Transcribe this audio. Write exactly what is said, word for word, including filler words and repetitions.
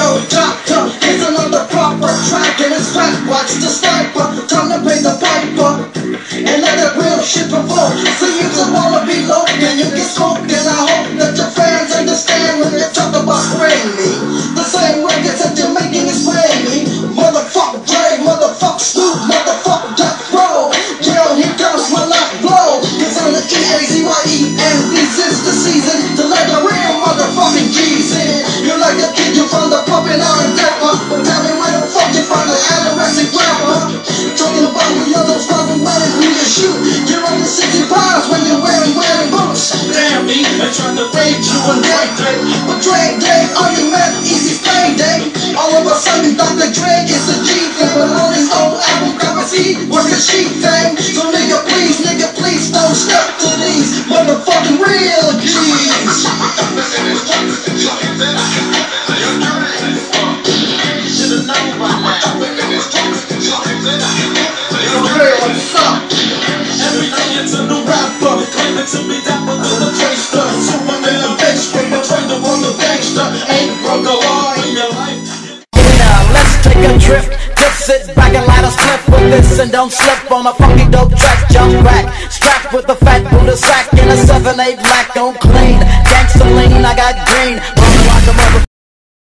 yo, doctor, here's another proper track in his track. Watch the sniper, time to pay the piper, and let that real shit provoke. See you just wanna be low, and you get smoked, and I hope that your fans understand when they talk about spraying me. The same records that you're making is playing me. Motherfucker Dre, motherfucker Snoop, motherfucker Death Row. Yo, here comes my last blow. Cause I'm the E A Z Y E, and this is the season to let the real motherfucking G's in. You're like a kid, you found the puppet on a dapper, but tell me where the fuck you find the anorexic rapper. Talking about the others fucking wearing who you shoot. You're only sixty pounds when you're wearing wearing boots. Damn me, I'm trying to raid you on Dre Day, but Dre Day only meant easy pay day. All of a sudden Doctor Dre is a G thing, but on his own album prophecy was a sheep thing. So nigga please, nigga please don't step to these motherfucking real G's. Should've known by now. What's up? Every day it's a new rapper, claiming to be dapper than the Gangsta. Superman a bitch, but between the world of Gangsta. Ain't broke a law in your life. Yeah, let's take a trip. Just sit back and light a split with this and don't slip on a funky dope track. Jump back, strapped with a fat Buddha sack and a seven eight black on clean. Gangsta lean, I got green.